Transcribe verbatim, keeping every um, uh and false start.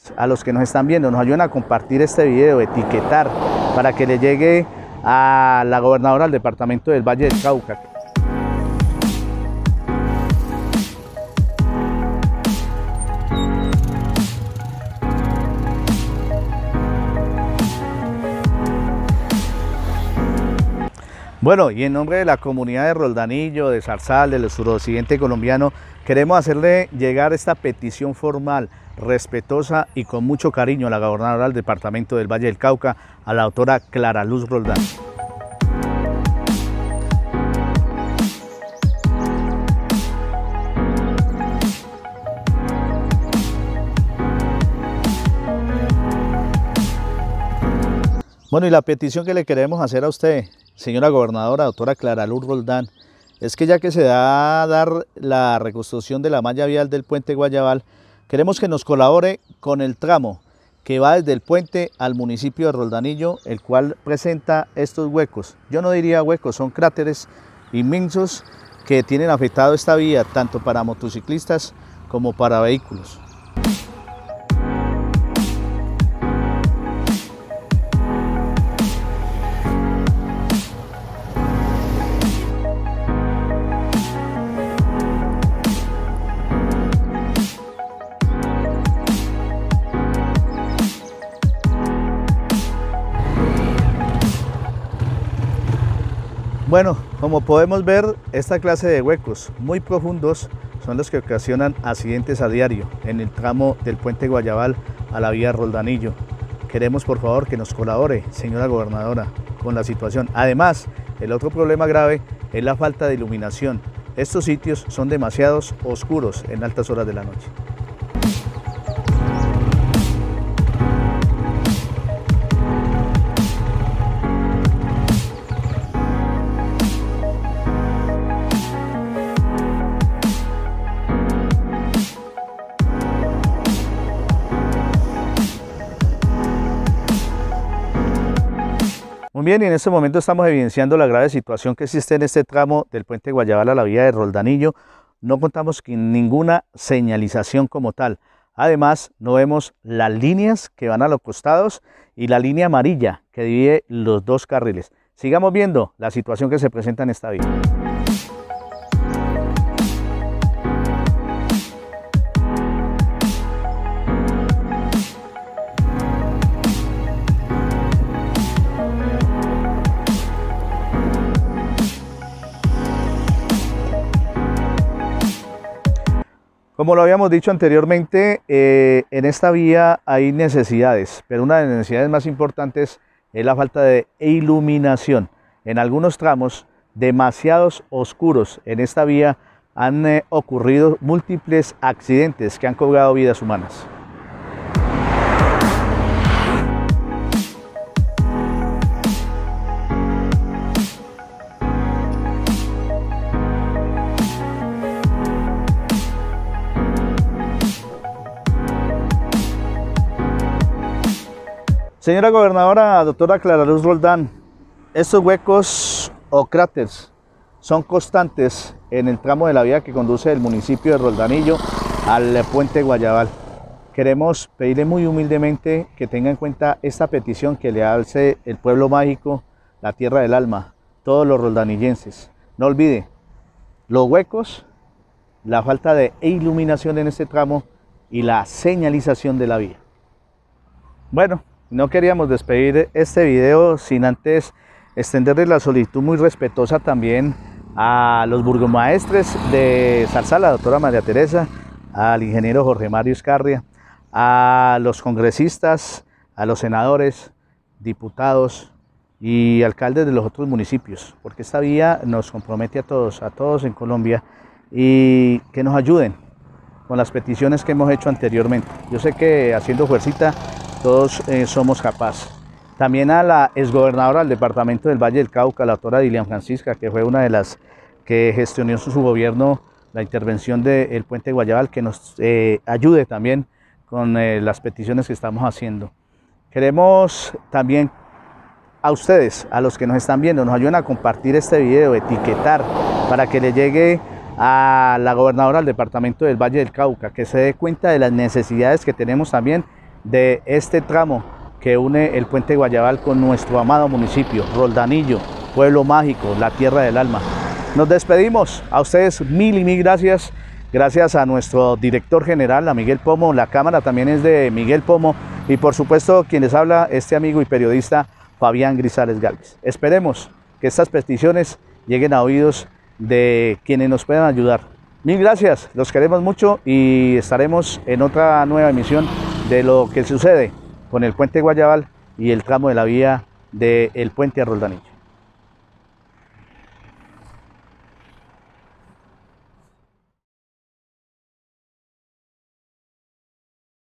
A los que nos están viendo, nos ayuden a compartir este video, etiquetar, para que le llegue a la gobernadora del departamento del Valle del Cauca. Bueno, y en nombre de la comunidad de Roldanillo, de Zarzal, del suroccidente colombiano, queremos hacerle llegar esta petición formal, respetuosa y con mucho cariño a la gobernadora del departamento del Valle del Cauca, a la doctora Clara Luz Roldán. Bueno, y la petición que le queremos hacer a usted, señora gobernadora, doctora Clara Luz Roldán, es que ya que se va a dar la reconstrucción de la malla vial del puente Guayabal, queremos que nos colabore con el tramo que va desde el puente al municipio de Roldanillo, el cual presenta estos huecos. Yo no diría huecos, son cráteres inmensos que tienen afectado esta vía, tanto para motociclistas como para vehículos. Bueno, como podemos ver, esta clase de huecos muy profundos son los que ocasionan accidentes a diario en el tramo del puente Guayabal a la vía Roldanillo. Queremos por favor que nos colabore, señora gobernadora, con la situación. Además, el otro problema grave es la falta de iluminación. Estos sitios son demasiados oscuros en altas horas de la noche. Muy bien, y en este momento estamos evidenciando la grave situación que existe en este tramo del puente Guayabal a la vía de Roldanillo. No contamos con ninguna señalización como tal. Además, no vemos las líneas que van a los costados y la línea amarilla que divide los dos carriles. Sigamos viendo la situación que se presenta en esta vía. Como lo habíamos dicho anteriormente, eh, en esta vía hay necesidades, pero una de las necesidades más importantes es la falta de iluminación. En algunos tramos demasiados oscuros en esta vía han eh, ocurrido múltiples accidentes que han cobrado vidas humanas. Señora gobernadora, doctora Clara Luz Roldán, estos huecos o cráteres son constantes en el tramo de la vía que conduce del municipio de Roldanillo al puente Guayabal. Queremos pedirle muy humildemente que tenga en cuenta esta petición que le hace el pueblo mágico, la tierra del alma, todos los roldanillenses. No olvide, los huecos, la falta de iluminación en este tramo y la señalización de la vía. Bueno, no queríamos despedir este video sin antes extenderles la solicitud muy respetuosa también a los burgomaestres de Zarzal, la doctora María Teresa, al ingeniero Jorge Mario Escarria, a los congresistas, a los senadores, diputados y alcaldes de los otros municipios, porque esta vía nos compromete a todos, a todos en Colombia, y que nos ayuden con las peticiones que hemos hecho anteriormente. Yo sé que haciendo fuercita todos eh, somos capaces. También a la exgobernadora del departamento del Valle del Cauca, la doctora Dilian Francisca, que fue una de las que gestionó en su gobierno la intervención del puente Guayabal, que nos eh, ayude también con eh, las peticiones que estamos haciendo. Queremos también a ustedes, a los que nos están viendo, nos ayuden a compartir este video, etiquetar, para que le llegue a la gobernadora del departamento del Valle del Cauca, que se dé cuenta de las necesidades que tenemos también de este tramo que une el puente Guayabal con nuestro amado municipio, Roldanillo, pueblo mágico, la tierra del alma. Nos despedimos, a ustedes mil y mil gracias, gracias a nuestro director general, a Miguel Pomo, la cámara también es de Miguel Pomo y por supuesto quien les habla, este amigo y periodista Fabián Grisales Gálvez. Esperemos que estas peticiones lleguen a oídos de quienes nos puedan ayudar. Mil gracias, los queremos mucho y estaremos en otra nueva emisión de lo que sucede con el puente Guayabal y el tramo de la vía del puente a Roldanillo.